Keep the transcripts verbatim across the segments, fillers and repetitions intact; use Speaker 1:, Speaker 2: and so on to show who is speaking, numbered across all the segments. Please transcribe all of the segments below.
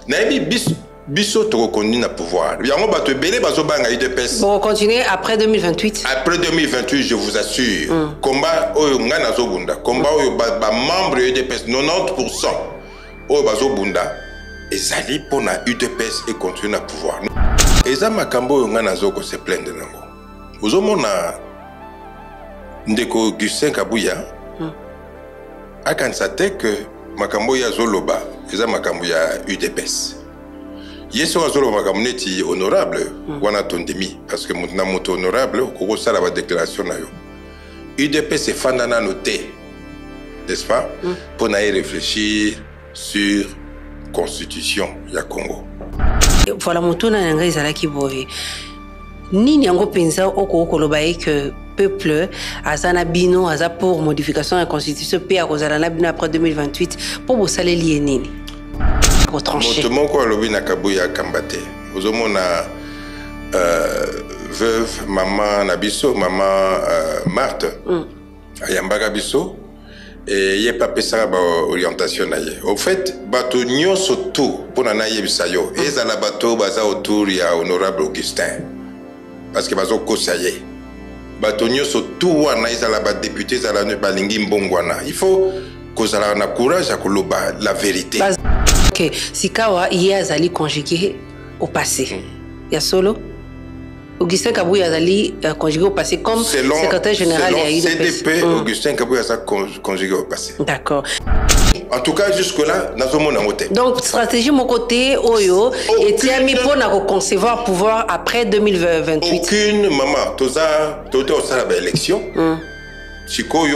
Speaker 1: Naïbi bis biso to reconnu na pouvoir. Yango bato belé bazo banga U D P S.
Speaker 2: Bon, continuer après deux mille vingt-huit.
Speaker 1: Après deux mille vingt-huit, je vous assure. Mm. Combat oyo ngana zo bunda. Combat mm. oyo ba, ba membre U D P S quatre-vingt-dix pour cent. Oyo bazo bunda. Ezali pona U D P S et continue na pouvoir. Eza makambo oyo ngana zo ko se plaindre nango. Ozomona ndeko Augustin Kabuya. Mm. Akanisa te que makambo ya zoloba eza makambo ya U D P S. Yeso zoloba makambo neti honorable mm. wana tondemi parce que mutna moto honorable koko sala ba déclaration na yo. U D P S est fandana noté, n'est-ce pas, mm. pour y réfléchir sur constitution ya Congo.
Speaker 2: Voilà mutuna nanga izala ki boye. Nini yango penza oko koloba que peuple azana bino aza pour modification de la constitution pe akozala na bino après deux mille vingt-huit pour vous saler lié nini pour trancher
Speaker 1: moto moko alobi na Kabuya kambate ozomona euh, veuve maman na biso maman euh, Marthe mm. ayambaka biso et ye pa pesaka ba orientation na ye au fait bato nyonso tout pona na yebisa yo mm. ezala bato baza autour ya honorable Augustin parce que bazo kosaye bato nyonso tout wana ezala ba député ezala ne balingi mbongwana il faut kozala na courage à koloba la vérité.
Speaker 2: OK, sikawa hier azali conjugué au passé. Mm. Ya solo Augustin Kabuya azali uh, conjugué au passé comme selon, secrétaire général
Speaker 1: de
Speaker 2: U D P S.
Speaker 1: C D P, mm. Augustin Kabuya a conjugué au passé.
Speaker 2: D'accord.
Speaker 1: En tout cas, jusque-là, nous avons un côté.
Speaker 2: Donc, stratégie mon côté, Oyo, et Tiami pour concevoir pouvoir après deux mille vingt-huit.
Speaker 1: Aucune maman, Toza, Toza, au sein de l'élection, Chikoyo,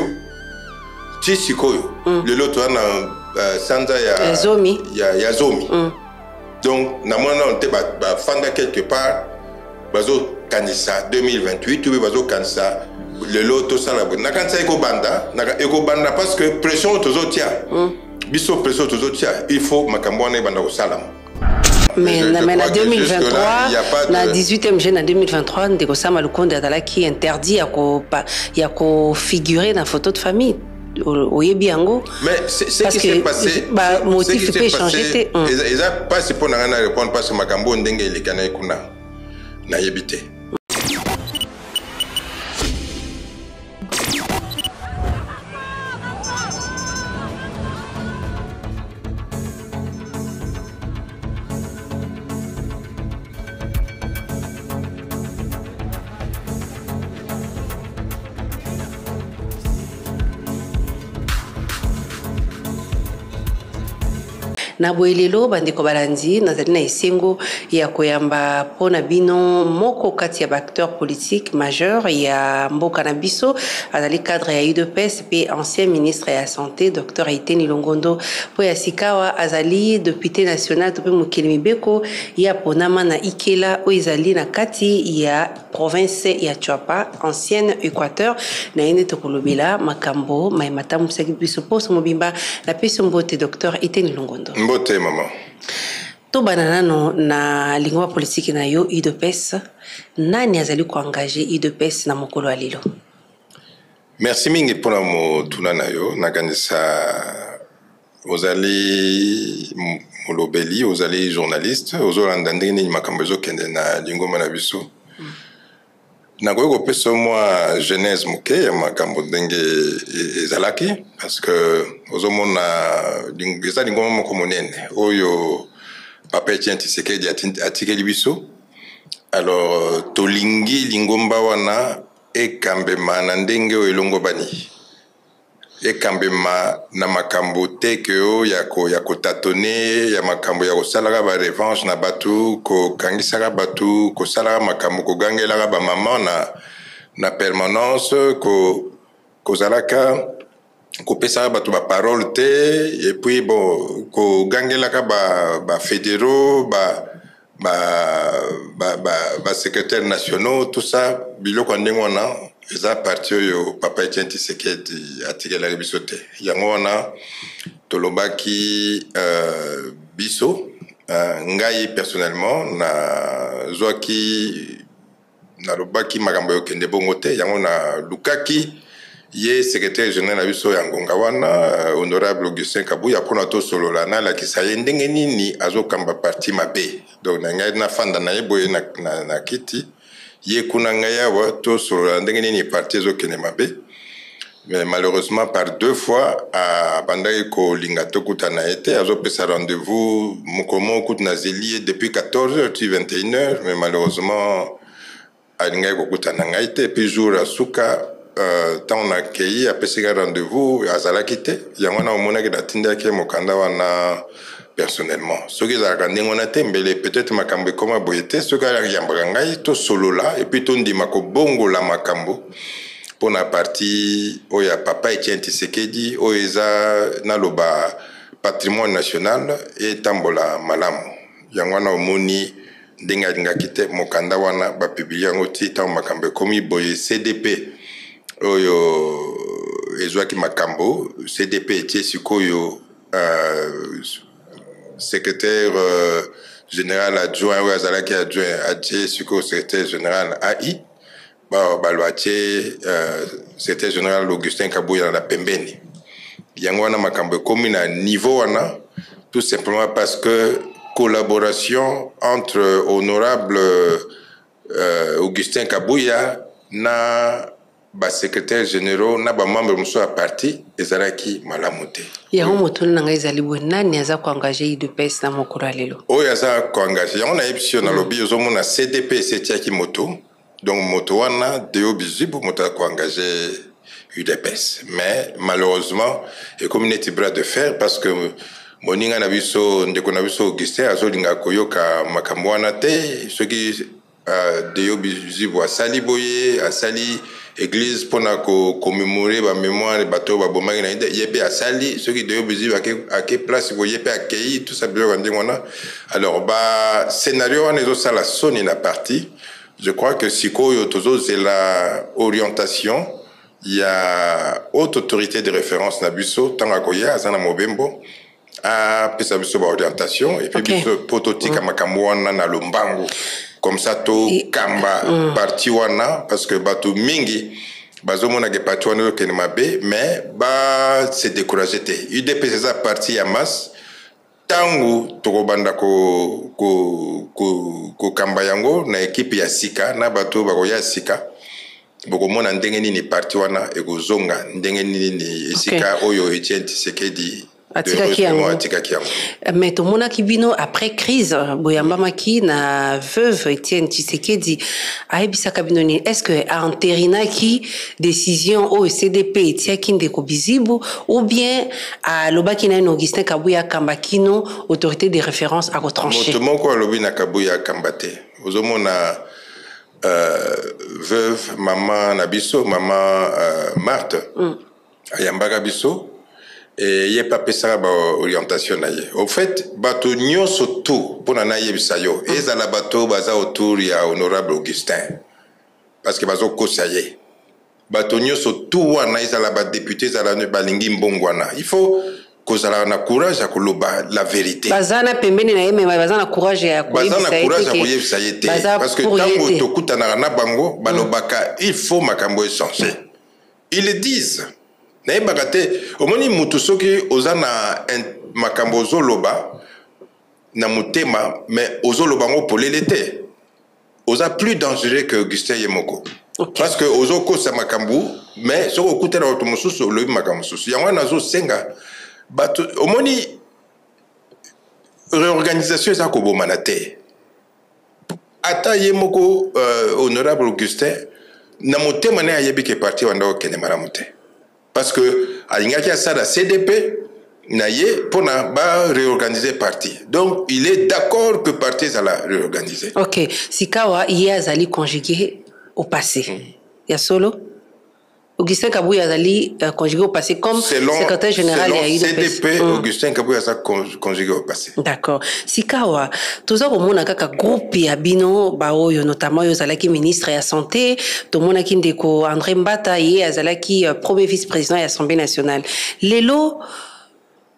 Speaker 1: Chi Chikoyo, le lot, on a Sanda
Speaker 2: Yazomi.
Speaker 1: Yazomi. Donc, nous avons fait quelque part, Bazo Kanisa deux mille vingt-huit, ou Bazo Kanisa. Le lot tout ça là na kanisa eko banda na eko banda parce que pression tous autres biso pression tous autres il faut makambo wana banda ko salam
Speaker 2: mais na na deux mille vingt-trois na dix-huitième jeune en deux mille vingt-trois ndeko sama lukonde atala qui interdit ya ko ya ko figurer dans photo de famille oyebi yango
Speaker 1: mais c'est ce qui s'est passé
Speaker 2: ba motif peut changer
Speaker 1: et ça pas c'est pour na répondre parce que makambo ndenge ilikana ikuna na yebite.
Speaker 2: Na boelelo bandeko balandi nazali na esengo ya koyamba pona bino moko kati ya acteur politique majeur ya mboka na biso azali cadre ya U D P S pe ancien ministre ya santé docteur Aiteni Longondo po ya sikawa azali député national to pe mokili mibeko ya ponama na Ikela o ezali na kati ya province ya Chuapa ancienne Équateur na ene tokolobela makambo mai matamu saki biso poso mobimba na peso mbote docteur Aiteni Longondo.
Speaker 1: Mbote maman.
Speaker 2: To banana no na lingua politique na yo U D P S nani azali ko engager U D P S na mokolo alilo.
Speaker 1: Merci mingi pona mo tunana yo nakanisa ozali molobeli ozali journaliste ozolanda ndenge ni makambo ezokende na lingoma na biso. Mm. Nakoki kopesa mwa genèse moke ya makambo ndenge ezalaki parce que ozomona eza lingoma moko monene oyo papa Etienne Tshisekedi atikeli biso alors tolingi lingomba wana ekambema na ndenge oyo elongobani ekambema na makambo te ke oyo ya kotatone ya makambo ya kosalaka ba revanche na batu kokangisaka batu kosalaka makambo kogangelaka ba mama na na permanence ko kozalaka kopesaka batu ba parole te et puis bon kogangelaka ba ba fédéraux ba ba ba ba, ba secrétaires nationaux tout ça biloko ndenge wana eza parti oyo papa Etienne Tshisekedi atikela biso te yango wana tolobaki euh, biso uh, ngai personnellement na zwaki na lobaki makambo yo kende bongo te yango na lukaki Yé secrétaire général abiso ya ngonga wana honorable Augustin Kabuya pona to solo la na la kisaye ndenge nini azokamba parti mabe donc na ngai na fanda na yeboye na, na, na kiti ye kuna ngai awa to solo la ndenge nini parti ezokende mabe. Mais malheureusement par deux fois à bandai ko lingato kutana été azopesa rendez-vous mukomo kutna zeli depuis quatorze heures vingt et une heures mais malheureusement alingai ko kutana ngai te puis jour asuka Euh, tant on a accueilli, après ce rendez-vous, à Zalakite, il y a un moment qui a tinda qui mokanda wana personnellement. Ce qui a regardé on a tembelé peut-être makambo comme boyete, ce qui a yambangai to solo là et puis ton di mako bongo la makambo pour la partie où il y a papa Etienne Tshisekedi où il y a naloba patrimoine national et tambola malamu. Il y a un omoni denga denga kite mokanda wana ba publier ngoti tant makambo comme boye C D P. Oyo Ezwaki Makambo, C D P était sikoyo euh, secrétaire euh, général adjoint ou azalaki adjoint adjoint sikoyo secrétaire général A I ba balwache euh, secrétaire général Augustin Kabuya na pembeni yango wana makambo komi na niveau wana tout simplement parce que collaboration entre honorable euh, Augustin Kabuya na ba secrétaire général na ba membre muso a parti ezalaki malamu te
Speaker 2: ya homoto na ngai ezali nani aza ko engager U D P S na mokolo lelo
Speaker 1: oyo aza ko engager on a epsio na lobby ozomona C D P setiaki moto donc moto wana Deo Bizibu moto ko engager U D P S mais malheureusement et communauté bras de fer parce que moninga na biso ndeko na biso Augustin azolinga koyoka makambo wana te soki uh, Deo Bizibu asali boye asali église pour commémorer la mémoire des bateaux ba bomaki na ide yepe asali ceux qui Deo Bizibu à quelle place vous yepe accueilli tout ça bien on alors bah scénario on est ça la sonne la partie je crois que sikoyo tozo c'est la orientation il y a haute autorité de référence na biso tanga koya azana mobembo a pesa biso ba orientation et puis biso prototype makambo wana na lombango comme ça to kamba mm. parti wana parce que bato mingi bazomona ke parti wana ke mabe mais ba se décourager te U D P c'est parti ya masse tangu tokobanda ko ko ko ko kamba yango na équipe ya sika na bato bako ya sika bokomona ndenge nini parti wana ekozonga ndenge nini sika oyo Etienne Tshisekedi
Speaker 2: atikaki yango mais tomona kibino après crise boyamba maki na veuve Etienne Tshisekedi ayebisaka bino ni est-ce que entérina ki décision au C D P etiaki ndeko Bizibu ou bien alobaki na Augustin Kabuya kambakino autorité de référence à retrancher
Speaker 1: moto moko alobi na Kabuya kambate ozomona euh, veuve maman na biso maman euh, Marthe mm. ayambaka biso et il n'y a pas pesara ba orientation na ye. Au fait, bato nyonso tout pour na ye bisayo. Et za la bato baza autour ya honorable Augustin. Parce que bazo kosaye. Bato nyonso tout wana isa la ba député za la ne balingi mbongwana. Il faut kozala na courage ya koloba la vérité.
Speaker 2: Bazana pembeni na ye mais bazana courage ya koyebisa.
Speaker 1: Bazana courage ya koyebisa ye te. Parce que tango tokutana na bango balobaka il faut makambo essentiel. Ils le disent. Naye bagate omoni mutu soki ozana makambo zoloba na mutema mais ozoloba ngo polele te oza plus dangereux que Augustin Yemoko okay. Parce que ozoko sa makambu mais soko okutela oto mususu lobi makambo mususu yango nazo senga bato omoni réorganisation eza ko bomana te ata Yemoko euh, honorable Augustin na mutema na yebi ke parti wanda okene maramu te parce que alingaki a ça la C D P naye pour na ba réorganiser parti donc il est d'accord que parti ça la réorganiser.
Speaker 2: OK, sikawa hier azali conjugué au passé. Mm. Ya solo Augustin Kabuya azali uh, conjugué au passé comme selon, secrétaire général
Speaker 1: ya
Speaker 2: U D P S.
Speaker 1: C D P mm. Augustin Kabuya sa conjugué au passé.
Speaker 2: D'accord. Sikawa toza komona kaka groupe ya bino ba oyo notamment yo zalaki ministre ya santé, to mona kindeko André Mbata ye azalaki uh, premier vice-président ya Assemblée nationale. Lelo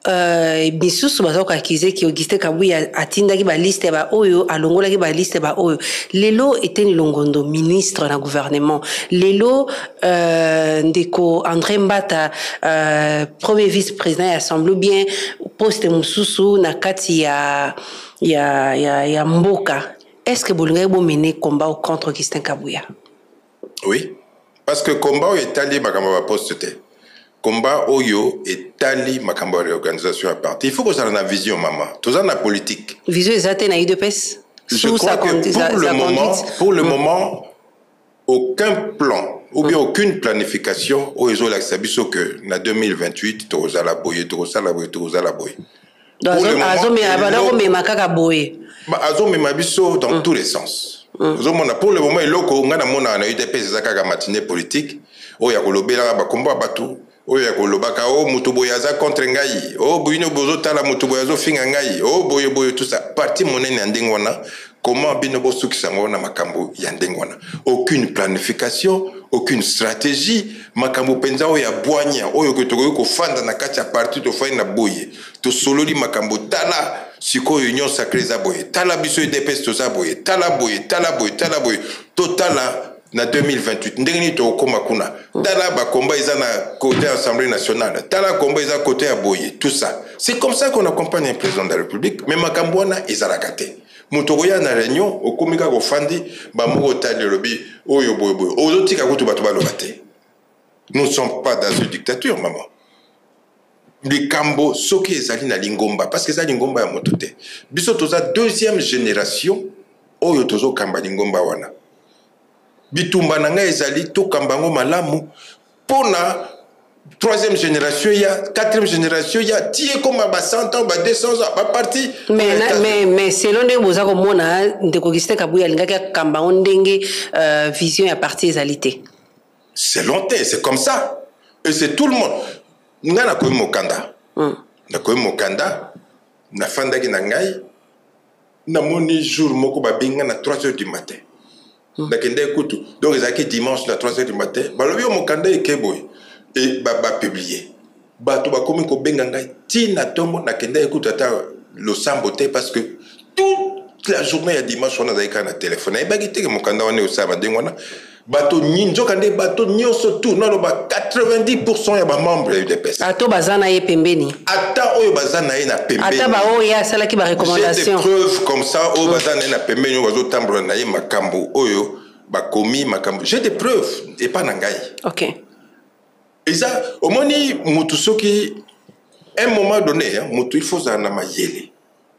Speaker 2: euh, bisusu bazoka akize ki Augustin Kabuya atindaki ba liste ba oyo alongolaki ba liste ba oyo lelo eteni longondo ministre na gouvernement lelo euh, ndeko André Mbata euh, premier vice-président ya assemblée bien poste mususu na kati ya ya ya, ya mboka. Est-ce que bolinga bo mener combat contre Augustin Kabuya?
Speaker 1: Oui, parce que combat est allé makambo ba poste te. Combat oyo est allé makambo réorganisation à parti. Il faut que ça ait une vision maman. Tout ça na politique.
Speaker 2: Vision exacte na I D P S.
Speaker 1: Je crois que pour le moment, pour le moment aucun plan ou bien aucune planification au réseau l'Axabiso que na deux mille vingt-huit to za la boye to za la boye to za la boye.
Speaker 2: Pour le moment,
Speaker 1: Azo me mabiso dans tous les sens. Pour le moment, eloko ngana mona na U D P S zaka matinée politique. O ya kolobela ba komba batu. O ya kolobaka o mutu boyaza contre ngai. O buino bozo tala mutu boyazo finga ngai. O boyo boyo tout ça. Parti monene ndengwana. Comment bino bosu kisango na makambo ya ndengwana. Aucune planification, aucune stratégie. Makambo penza o ya boanya. O yo ketoko ko fanda na kati ya parti to fa na boye. To sololi makambo tala. Siko union sacrée za boye. Tala biso U D P S to za boye. Tala boye, tala boye, tala boye. Totala na deux mille vingt-huit. Ndengeni to koma kuna. Tala ba komba iza na côté Assemblée nationale. Tala komba iza côté à boye. Tout ça. C'est comme ça qu'on accompagne un président de la République. Mais makambo wana ezalakate. Mutogoya na réunion okomika ko fandi ba moko tali lobi oyo boye boye. Ozotika kutu batu balobate. Nous ne sommes pas dans une dictature, maman. Likambo soki ezali na lingomba parce que ça lingomba ya motote biso toza deuxième génération oyo tozo kamba lingomba wana bitumba na nga ezali to kambango malamu pona troisième génération ya quatrième génération ya tie comme ba cent ans ba deux cents ans ba parti
Speaker 2: mais na, mais mais selon les boza ko mona ndeko Augustin Kabuya lingaki kambango ndenge euh, vision ya parti ezalité
Speaker 1: c'est longtemps c'est comme ça et c'est tout le monde. Nga na koyi mokanda na koyi mokanda na fandaki na ngai na moni jour moko ba benga na trois heures du matin na kende kutu donc ezaki dimanche na trois heures du matin balobi mokanda ekeboy et ba ba publier ba to ba komi ko benga ngai ti na tombo na kende kutu ata le samboté parce que toute la journée ya dimanche on a zaika na téléphone et ba gite ke mokanda wana osaba dengwana bato nyinjo kande bato nyoso tout non ba quatre-vingt-dix pour cent ya ba membre ya U D P S
Speaker 2: ato bazana ye pembeni
Speaker 1: ata oyo bazana ye na pembeni
Speaker 2: ata ba oyo ya sala ki ba recommandation
Speaker 1: j'ai des preuves comme ça oyo bazana ye na pembeni oyo bazo tambola na ye makambo oyo ba komi makambo j'ai des preuves et pas na ngai
Speaker 2: OK
Speaker 1: et ça omoni mutu soki un moment donné hein, mutu il faut za na mayele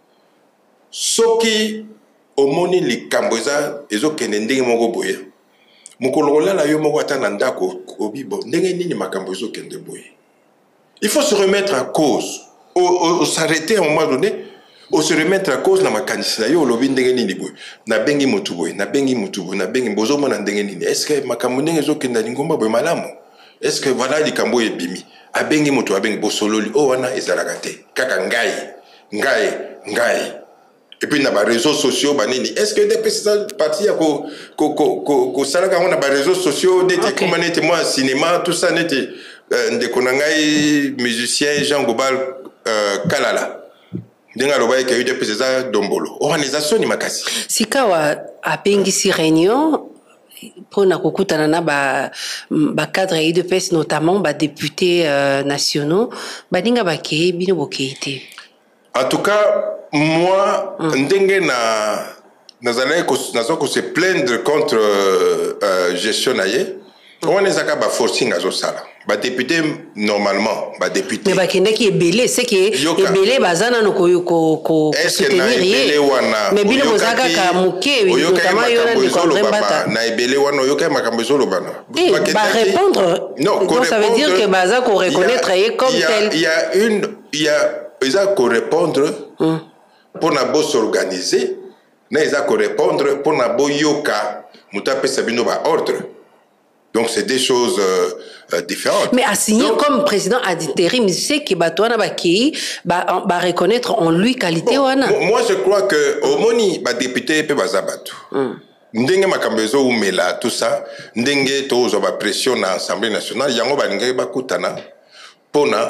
Speaker 1: soki omoni likambo za ezo kende ndenge moko boye mukolola la yo moko atana ndako obibo ndenge nini makambo zo kende boye il faut se remettre en cause au, au, au s'arrêter à un moment donné au se remettre en cause na makanisi na yo lobi ndenge nini boye na bengi mutu boye na bengi mutu boye na bengi bozo mona ndenge nini est-ce que makambo ndenge zo kende lingomba boye malamu est-ce que voilà likambo ebimi abengi mutu abengi bosololi o wana ezalaka te kaka ngai ngai ngai. Et puis, dans les réseaux sociaux, est-ce que des personnes parties ko ko ko ko ko ça là on a les réseaux sociaux, des comment n'était moi cinéma, tout ça n'était des konangai musiciens Jean Gobal Kalala. Denga loba ke eu des personnes dombolo. Organisation ni makasi.
Speaker 2: Sikawa apengi si réunion pour na kokutana na ba ba cadre U D P S notamment ba députés euh, nationaux ba dinga ba ke bino bokeite.
Speaker 1: En tout cas, moi, ndenge na nazalé ko se plaindre contre euh, gestion naie. On est à ba forcing azo sala. Ba député normalement, ba député.
Speaker 2: Mais ba kende ki ebele, c'est que ebele bazana no ko ko ko soutenir rien. Mais bino bozaka ka muke notamment yona ni André Mbata.
Speaker 1: Na ebele wana yoka makambo zo lobana.
Speaker 2: Ba répondre. Donc ça veut dire que baza ko reconnaître comme tel.
Speaker 1: Il y a une il y a ils ont qu'à répondre pour na bo s'organiser, mais ils ont qu'à répondre pour na bo yoka mutape sabino ba ordre. Donc c'est des choses euh, euh, différentes.
Speaker 2: Mais à signer donc, comme président d'intérim, c'est que Batouana Baki va reconnaître en lui qualité
Speaker 1: bon,
Speaker 2: wana.
Speaker 1: Moi je crois que au moni ba député pe bazabatu. Ndenge makambezo umela tout ça, ndenge tozo ba pression na Assemblée nationale, yango ba ndenge ba kutana pona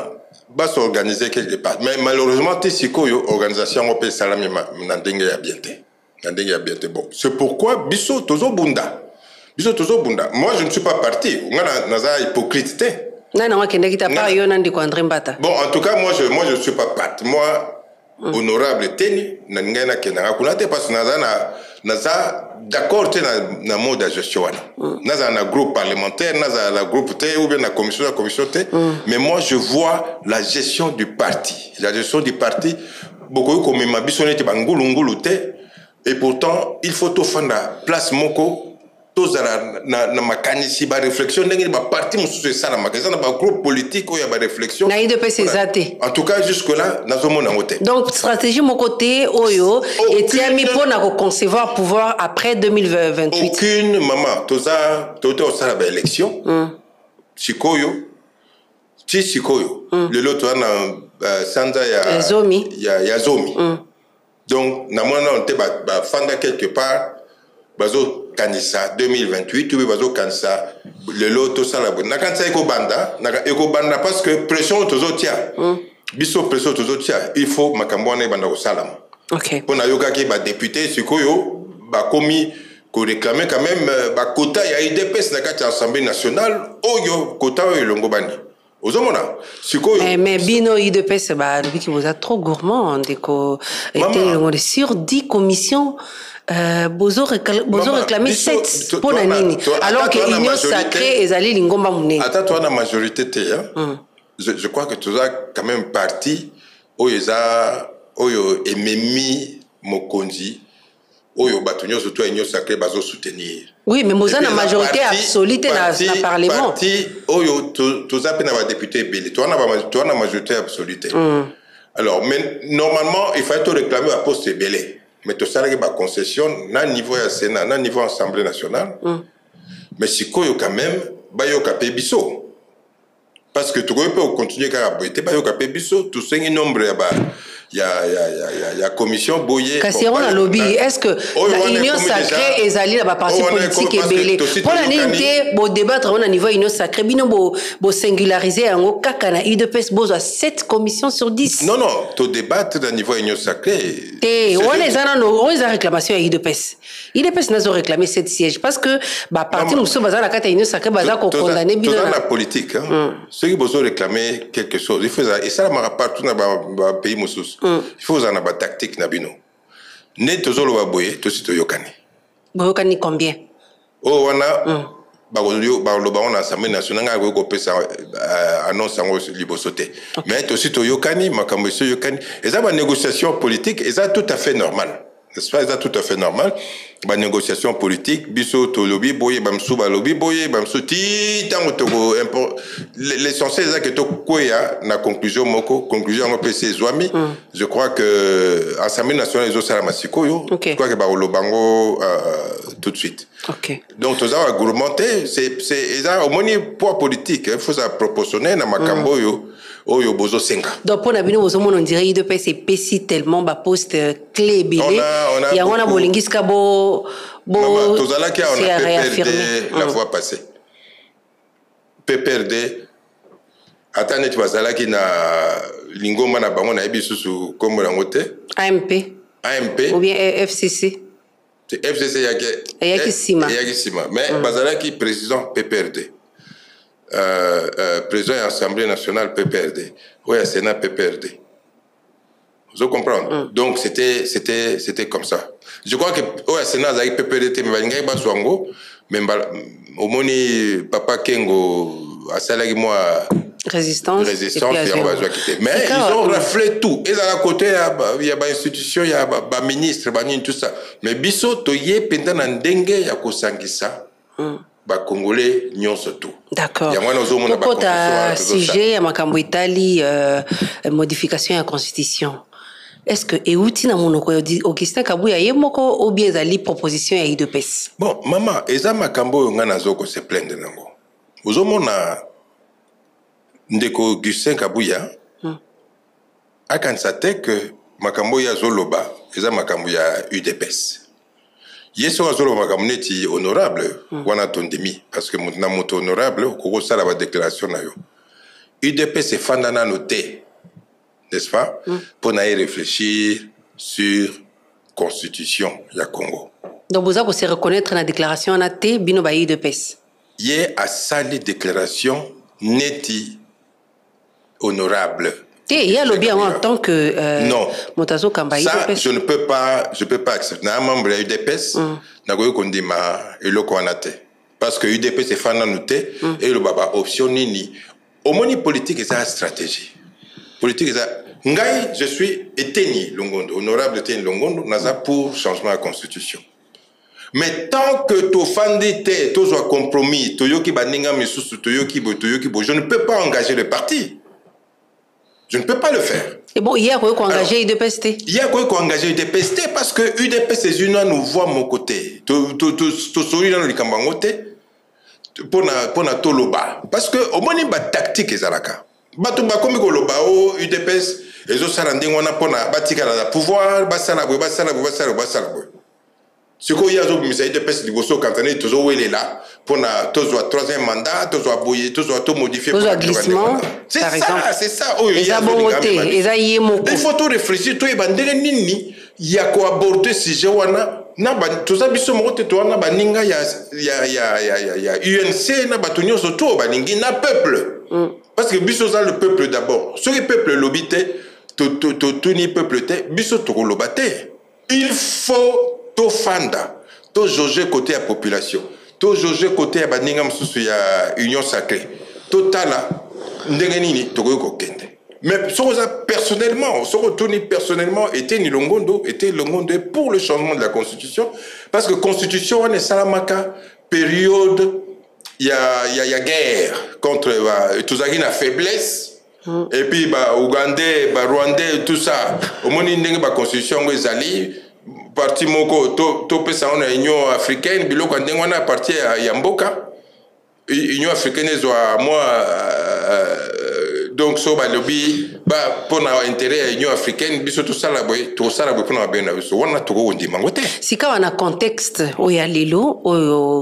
Speaker 1: va s'organiser quelque part. Mais malheureusement, tu sais que l'organisation européenne salami n'a pas bien. Bon, c'est pourquoi Bisso Tozo Bunda. Bisso Tozo Bunda. Moi, je ne suis pas parti. On a hypocrite.
Speaker 2: Non, non, qui n'est pas pas yon andi André Mbata.
Speaker 1: Bon, en tout cas, moi, je moi, je suis pas parti. Moi, mm. honorable teni, n'a na kenanga kunate parce que naza na naza d'accord te na na mode de gestion wana. Naza na groupe parlementaire, naza na groupe te ou bien na commission la commission te. Mm. Mais moi, je vois la gestion du parti. La gestion du parti, beaucoup comme ma bisonete bangulu ngulu te. Et pourtant, il faut tout faire la place moko. Tous na na makanisi ba réflexion ndenge ba parti mususu ça na magasin na ba groupe politique ou ya ba réflexion
Speaker 2: na I D P S zate
Speaker 1: en tout cas jusque là nazomona ngote
Speaker 2: donc stratégie mon côté oyo etiami pona ko concevoir pouvoir après deux mille vingt-huit
Speaker 1: aucune maman toza toto ça ba élection mm. Sikoyo ti sikoyo mm. le lot na uh, sanza ya
Speaker 2: zomi
Speaker 1: ya ya zomi mm. donc na mona on te ba, ba fanda quelque part bazo kanisa deux mille vingt-huit ou bazo kanisa le loto sala bon nakansa eko banda naka eko banda parce que pression tozo tia mm. biso pression tozo tia il faut makambo na banda ko salam
Speaker 2: OK
Speaker 1: pour na yoka ki ba député sikoyo ba komi ko réclamer quand même ba quota ya I D P S na kati assemblée nationale oyo quota oyo longo bani ozomona sikoyo
Speaker 2: mais mais bino I D P S ba depuis que vous êtes trop gourmand ndeko était sur dix commissions. Euh, bozo réclamé sept pour la nini alors que l'union sacrée est allée l'ingomba mouné.
Speaker 1: Attends, toi la majorité t'es hein. Mm. Je, je crois que tu as quand même parti oyoza oyo ememi mokonzi oyo batunyo surtout l'union sacrée bazo soutenir.
Speaker 2: Oui, mais moza na majorité absolue na na parlement.
Speaker 1: Parti oyo tu as pena ba député belé. Toi na toi na majorité absolue. Mm. Alors mais normalement il faut te réclamer à poste belé. Mais tout ça, il y a une concession, na niveau ya Sénat, na niveau Assemblée nationale. Mm. Mais si quoi, quand même, bah yo kapé biso. Parce que tu peux continuer à boiter, bah yo kapé biso, tout ça est nombre ya ba ya ya ya ya commission boyer.
Speaker 2: Kasi on a lobby, est-ce que la union sacrée est allée là parti politique et belé. Pour la nité, bo débattre on a niveau union sacrée, bino bo bo singulariser en kaka na I D P S bozo à sept commissions sur dix.
Speaker 1: Non non, to débattre à niveau union sacrée.
Speaker 2: Et on les a non, on les a réclamation à I D P S. I D P S n'a pas réclamé sept sièges parce que bah parti nous sommes bazar la carte union sacrée bazar ko condamner bino.
Speaker 1: Dans la politique hein. Ceux qui besoin réclamer quelque chose, il faut ça et ça m'a partout dans pays musus. Mm. Il faut en avoir tactique nabino. Ne tozolo baboye to sito yokani.
Speaker 2: Boyokani combien?
Speaker 1: Oh wana ba yo ba lo ba on assemblée nationale nga ko pesa annonce ngo libosote. Mais to sito yokani makambo so yokani. Et ça ba négociation politique et ça tout à fait normal. N'est-ce pas, c'est tout à fait normal. La négociation politique, biso to lobby boye bamsou ba lobby boye bamsou ti tango to l'essentiel c'est que to koya na conclusion moko conclusion ngo P C Zwami. Je crois que Assemblée nationale zo sala masiko yo. Je crois que ba lobango tout de suite.
Speaker 2: OK.
Speaker 1: Donc to za argumenter c'est c'est ça au moni poids politique, il faut ça proportionner na makambo yo. Oyo bozo senga. Donc
Speaker 2: pour nabino bozo mon on dirait I D P S c'est pessi tellement ba poste clé belé. Il y a on a bolingiska bo bo
Speaker 1: tozala ki on a P P R D la fois passée. P P R D atane tu bazala ki na lingoma na bango na ebisusu comme la ngote
Speaker 2: A M P
Speaker 1: A M P
Speaker 2: ou bien F C C.
Speaker 1: C'est F C C yake
Speaker 2: yake sima
Speaker 1: yake sima mais bazala ki président P P R D. Euh, euh, président de l'Assemblée nationale P P R D, oui, Sénat P P R D. Vous comprenez? Mm. Donc c'était c'était c'était comme ça. Je crois que oui, Sénat avec P P R D, mais il mais au moni papa Kengo a salarié moi
Speaker 2: résistance,
Speaker 1: résistance et, et on va quitter. Mais ils ont raflé tout. Et à côté il y a des institutions, il y a des ministres, tout ça. Mais biso toye pendant ndenge ya kosangisa. Ba Congolais nyonso tout.
Speaker 2: D'accord. Pourquoi ta sujet à makambo Italie euh, modification de la constitution? Est-ce que euti na monoko Augustin Kabuya yemoko ou bien zali proposition ya I D P S?
Speaker 1: Bon, maman, eza makambo nga nazoko se plaindre nango. Ozomona ndeko Augustin Kabuya hmm. akanisa te que makambo ya zoloba eza makambo ya U D P S. Yeso azolo makamneti honorable wana tondemi parce que na moto honorable koko sala ba déclaration na yo U D P S fandana noté, n'est-ce pas, mm. pour y réfléchir sur la constitution du Congo.
Speaker 2: Donc vous avez se reconnaître dans la déclaration en A T, bino ba U D P S.
Speaker 1: Il y a ça les déclarations nettes, honorables.
Speaker 2: Et il y a le bien en tant que euh,
Speaker 1: non.
Speaker 2: Motazo Kamba
Speaker 1: ça,
Speaker 2: U D P S.
Speaker 1: je ne peux pas, je peux pas accepter. Un membre de U D P S, n'a pas eu qu'on dit ma et le qu'on a été. Parce que U D P S est fan noté et le baba option ni. Au moins politique c'est une stratégie. Politique c'est ngai je suis éteigné Longondo, honorable éteigné Longondo, n'a pour changement de la constitution. Mais tant que tu fandi te, tu sois compromis, tu yoki baninga misusu, tu yoki bo, tu yoki bo, je ne peux pas engager le parti. Je ne peux pas le faire.
Speaker 2: Et bon, il y a quoi engager U D P S T?
Speaker 1: Il y a quoi engager U D P S T parce que U D P S c'est une nous voit mon côté. Tu tu tu tu souris dans le kambangote pour na pour na toloba parce que au moins il y a tactique ezalaka. Batu ba komi ko loba o U D P S ezo sala ndingona pour na batika la pouvoir basala bo basala bo basala basala bo. Ce qu'il y a au ministère de Pêche du Bosso, quand on est toujours là, pour la troisième mandat, toujours abouiller, toujours tout modifier.
Speaker 2: Toujours glissement.
Speaker 1: C'est ça, c'est ça.
Speaker 2: Il
Speaker 1: faut tout réfléchir, tout est bandé nini. Il y a quoi aborder si je wana. Na ba tout ça biso mote to na baninga ya ya ya ya ya U N C na batunyo surtout baningi na peuple. Parce que biso ça le peuple d'abord. Ce que peuple lobité, tout tout tout ni peuple té, biso to lobate. Il faut to fanda, to jauger côté la population, to jauger côté la union sacrée, to tala, ndengenini, to go kende. Mais personnellement, ce retourné personnellement était ni Longondo, était Longondo pour le changement de la constitution, parce que constitution on est salamaka période il y a il y a y a guerre contre tout ça qui a faiblesse. Mm. Et puis bah Ougandais, bah Rwandais, tout ça, au moins il y a constitution où ils allaient. Parti moko to to pesa on union africaine biloko ndengwana parti ya mboka union africaine zo moi donc so ba lobby ba pona intérêt union africaine biso to sala boy to sala boy pona bena biso wana to go ndima ngote
Speaker 2: sika wana contexte oya lelo oyo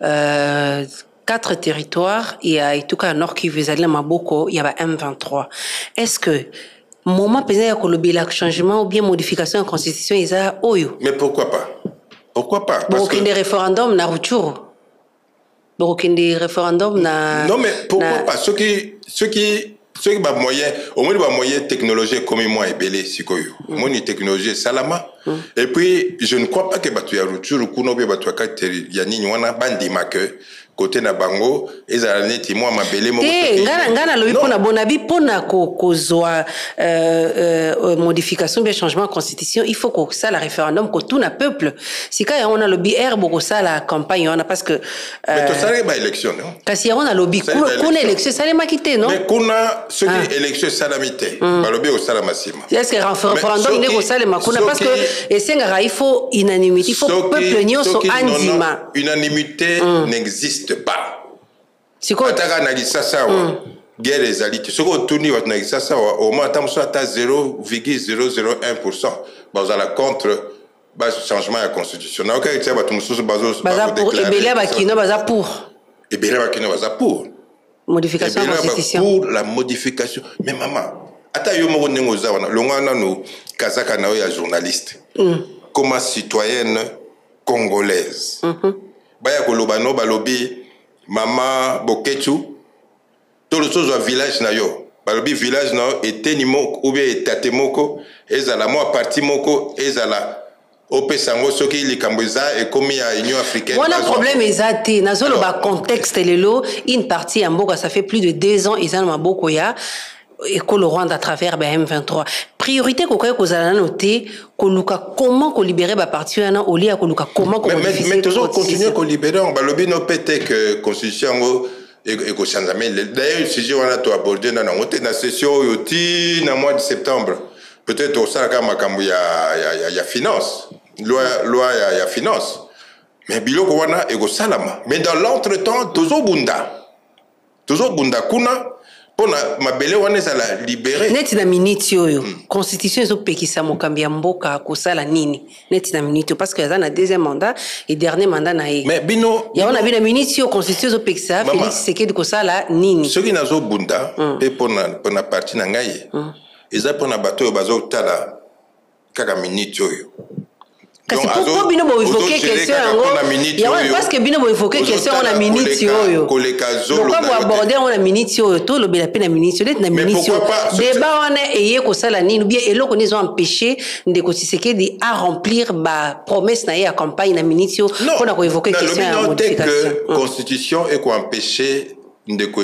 Speaker 2: euh quatre territoires et à ituka nord qui veut aller maboko il y a M vingt-trois. Est-ce que moment pesant ya kolobi la changement ou bien modification de la constitution isa oyo?
Speaker 1: Mais pourquoi pas? Pourquoi pas?
Speaker 2: Parce que des référendums na Ruchuru. Donc des référendums na.
Speaker 1: Non mais pourquoi na... pas? Ceux qui ceux qui ceux qui ba moyen au moins ba moyen technologie comme moi est belé sikoyo. Au moins une technologie salama. Mm. Et puis je ne crois pas que batu ya Ruchuru kuno be batu ka ya nini wana bandi make côté na bango ezala neti moi mabele mo
Speaker 2: te ngana ngana lobi pona bonabi pona ko kozwa euh, euh, modification bien changement de constitution il faut que ça la référendum ko tout na peuple si ka on a lobby herbe ko ça la campagne on a parce que euh,
Speaker 1: mais to ça ba élection non
Speaker 2: kasi on a lobby kuna élection ça les makité non
Speaker 1: mais kuna ce qui ah. élection salamité mm. ba lobby au salamissima
Speaker 2: est-ce que référendum il est ko ça les makuna parce que et senga il faut unanimité il faut peuple nyonso andima
Speaker 1: unanimité mm. n'existe pas. Si quoi ataka na gisasa wa guerre les alites. Ce qu'on tourne wa na gisasa wa au moins tamso ata zéro virgule zéro zéro un pour cent. Ba za la contre ba changement de la constitution. Na ka itsa ba tumususu bazo
Speaker 2: ba pour ebele ba kino ba pour.
Speaker 1: Ebele ba kino ba pour.
Speaker 2: Modification de la constitution.
Speaker 1: Pour la modification. Mais maman, ata yo mo ndengo za wana longana no kazaka na yo ya journaliste. Comme citoyenne congolaise. Baya kolobano balobi mama bokechu tout le chose au village na yo balobi village na était ni moko ou bien etate moko ezala moi parti moko ezala opesango soki likamboza et comme ya union africaine
Speaker 2: voilà problème ezati nazolo ba contexte lelo une partie ya mboka ça fait plus de deux ans ezana maboko ya et que le Rwanda à travers ben M vingt-trois priorité ko koy ko zala noter ko luka comment ko libérer ba parti yana au lieu ko luka comment ko
Speaker 1: mais mais toujours continuer ko libérer on va lobby no pété que constitution et ko changement d'ailleurs si je on a to aborder na ngote na session yoti na mois de septembre peut-être au ça ka makambo ya ya ya finance loi loi ya ya finance mais biloko wana e ko salama mais dans l'entretemps toujours bunda toujours bunda kuna pour ma belle on est à la libérer
Speaker 2: net na minute yoyo constitution ezo pekisa mokambi ya mboka kosala nini net na minute parce que na deuxième mandat et dernier mandat na ye
Speaker 1: mais bino
Speaker 2: ya on a bien minute yo constitution ezo pekisa Félix Tshisekedi kosala nini
Speaker 1: ce qui nazo bunda et pour na pour na partie na ngai eza pour na bato yo bazo tala kaka minute yoyo.
Speaker 2: Kasi pourquoi bino bo évoquer question yango ya ouais parce que bino bo évoquer question on a minute yoyo pourquoi bo aborder on a minute yoyo to lobela pe na minute yoyo na minute yoyo débat on est eye ko sala nini ou bien eloko ils ont empêché Ndeko Tshisekedi à remplir ba promesse na ya campagne na minute yoyo pour na ko évoquer question ya modification
Speaker 1: que constitution et ko empêcher Ndeko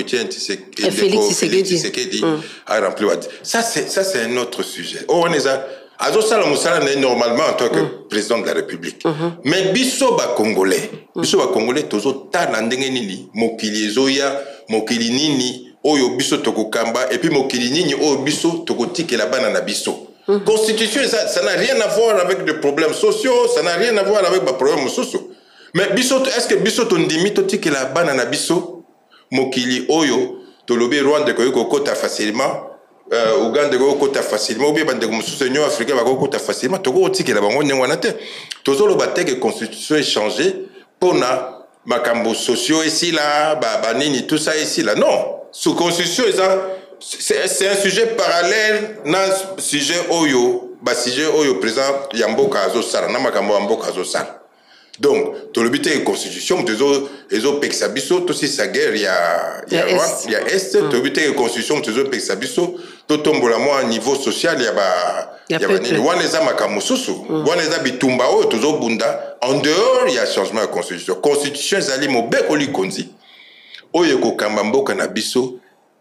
Speaker 1: Tshisekedi à remplir ça c'est ça c'est un autre sujet on est ça Azo sala musala n'est normalement en tant que mm. président de la République. Mm-hmm. Mais biso ba Congolais, mm. biso ba Congolais tozo ta na ndenge nini mokili ezoya mokili nini oyo biso toko kamba et puis mokili nini oyo biso toko tikela bana na biso. Mm. Constitution ça ça n'a rien à voir avec des problèmes sociaux, ça n'a rien à voir avec des problèmes sociaux. Mais biso est-ce que biso to ndimi to tikela bana na biso mokili oyo to lobi Rwanda ko yoko kota facilement Euh, Ouganda ko kota facilement ou bien bande comme seigneur africain ba ko kota facilement to ko tikela bango nyangwana te tozolo bateke constitution est changée pour na makambo sociaux ici là ba banini tout ça ici là non sous constitution c'est c'est un sujet parallèle na sujet oyo ba sujet oyo président Yamboka azo sala na makambo Yamboka azo sala. Donc, tout le but est constitution, les autres pexabiso, tout si sa guerre, il y a, il y a, il y a Est, tout le but est constitution, les autres pexabiso, tout tombe la moi à niveau social, il y a ba, il y a ba nini, wan les amakamususu, wan les abitumba, oh, tout au bunda, en dehors, il y a changement de constitution. Constitution, zali mo be oli konzi, oh, yeko kambambo kanabiso,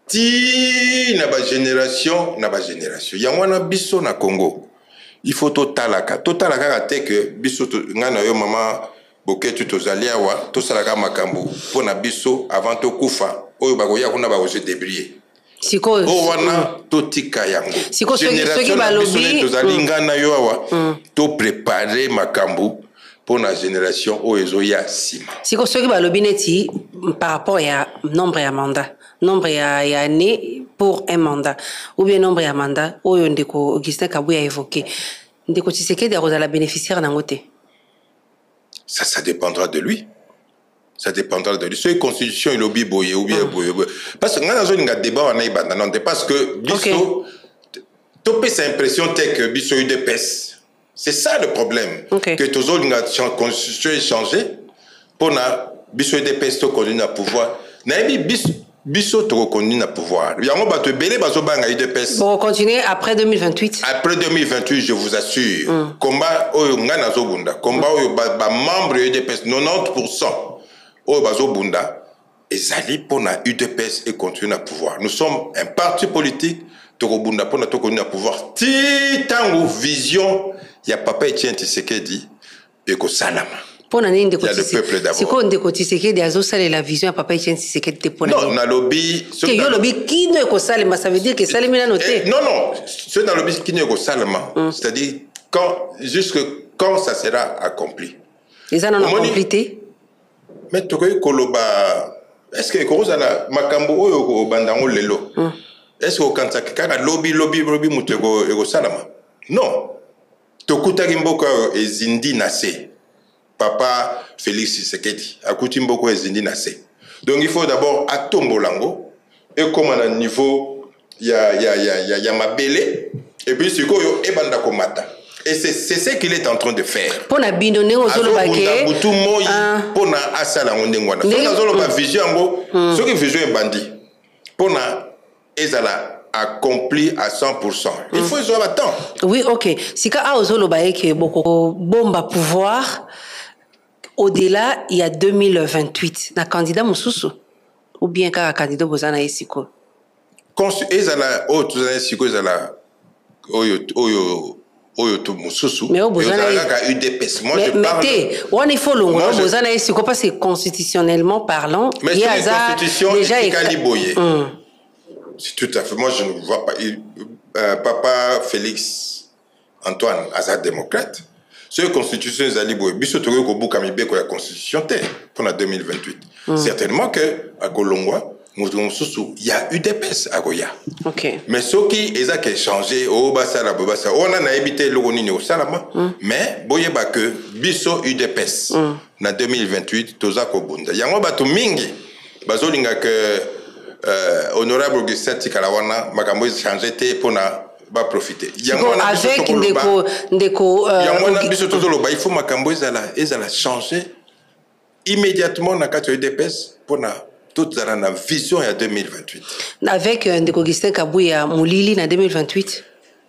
Speaker 1: ti, na ba génération, na ba génération, y a wana biso na Congo. Il faut totalaka totalaka te que biso ngana yo mama boketu tozali awa to salaka makambo pona biso avant to kufa oyo bakoya kuna ba se débrouiller
Speaker 2: siko
Speaker 1: o wana totika yango
Speaker 2: siko soki balobi
Speaker 1: tozali ngana yo awa to préparer makambo pour la génération oyo ezoya sima
Speaker 2: siko soki balobi neti par rapport ya nombre ya mandat nombre ya ya année pour un mandat ou bien nombre ya mandat oyo Ndeko Augustin Kabuya a évoqué Ndeko Tshisekedi a la bénéficiaire nango te
Speaker 1: ça ça dépendra de lui ça dépendra de lui soit constitution il obi boye ou bien boye parce que ngana zo nga débat on a ibanda non parce que biso to peut impression que biso U D P S c'est ça le problème okay. Que toujours nga constitution est changé pour na biso U D P S to continue à pouvoir na biso biso to reconnu na pouvoir yango bato belé bazo banga U D P S
Speaker 2: bon continuer après deux mille vingt-huit
Speaker 1: après deux mille vingt-huit je vous assure mm. combat oyo ngana zo bunda combat oyo ba, ba membre U D P S quatre-vingt-dix pour cent oyo bazo bunda ezali pona U D P S et continue na pouvoir nous sommes un parti politique to bunda pona to continue na pouvoir ti tango vision ya papa Etienne Tshisekedi et ko salama.
Speaker 2: Il y a le peuple d'abord. C'est quoi Ndeko Tshisekedi a osala la vision à papa Etienne Tshisekedi te pona.
Speaker 1: Non, na lobby.
Speaker 2: Que yo lobby qui ne ko salema, ça veut dire que salemi na noté.
Speaker 1: Non non, c'est dans lobby qui ne ko salema. C'est-à-dire quand jusque quand ça sera accompli.
Speaker 2: Les gens ont accompli.
Speaker 1: Mais to ko koloba est-ce que ko zala makambo oyo ko bandango lelo. Est-ce que quand ça kaka lobby lobby lobby mutego ego salama? Non. To kutaki mboka ezindi nase. Papa Félix Tshisekedi akuti mboko ezindi nase. Donc il faut d'abord atombolango et comme à un niveau ya ya ya ya ya mabele et puis sikoyo ebanda komata. Et c'est c'est ce qu'il est en train de faire.
Speaker 2: Pour na bino nengo zolo bake.
Speaker 1: Butu moyi pour na asala ngondengwana. So na zolo ba vision ngo, ce qui vision est bandit. Pour na ezala accompli à cent pour cent. Il faut y avoir temps.
Speaker 2: Oui, ok. Si ka a zolo bake boko bomba pouvoir. Au-delà, il y a deux mille vingt-huit, na candidat Moussoussou ou bien ka candidat Bozana Esiko.
Speaker 1: Quand ezala autre Esiko ezala oyo oyo oyo to Moussoussou.
Speaker 2: Mais Bozana
Speaker 1: ka U D P S. Moi
Speaker 2: mais,
Speaker 1: je parle.
Speaker 2: Mais on il faut longo Bozana Esiko parce que constitutionnellement parlant,
Speaker 1: il y a la constitution déjà caliboyé. C'est tout à fait. Moi je ne vois pas il, euh, papa Félix Antoine Azad démocrate. Cette constitution est allée pour biso togo ko buka mibeko la constitution pour la deux mille vingt-huit. Mm. Certainement que à Kolongwa il y a U D P S à Goya.
Speaker 2: Ok.
Speaker 1: Mais ce qui est changé, oh, bah, ça, là, bah, ça, on a évité le Ronini au Salama, mais, boye, bah, que, biso U D P S, en deux mille vingt-huit, toza kobunda. Yango, bah, tout mingi, bah, zolinga que, euh, honorable Augustin Tikalawana, makambo, changé, te, pour na, bah, profiter.
Speaker 2: Yango, avec ndeko, ndeko,
Speaker 1: euh, yango, na, biso, tozolo, bah, il faut makambo, ezala, ezala changer, immédiatement, na, kato U D P S, pour na, toute la vision en deux mille vingt-huit.
Speaker 2: Avec euh, Ndeko Augustin Kabouya Moulili en deux mille vingt-huit.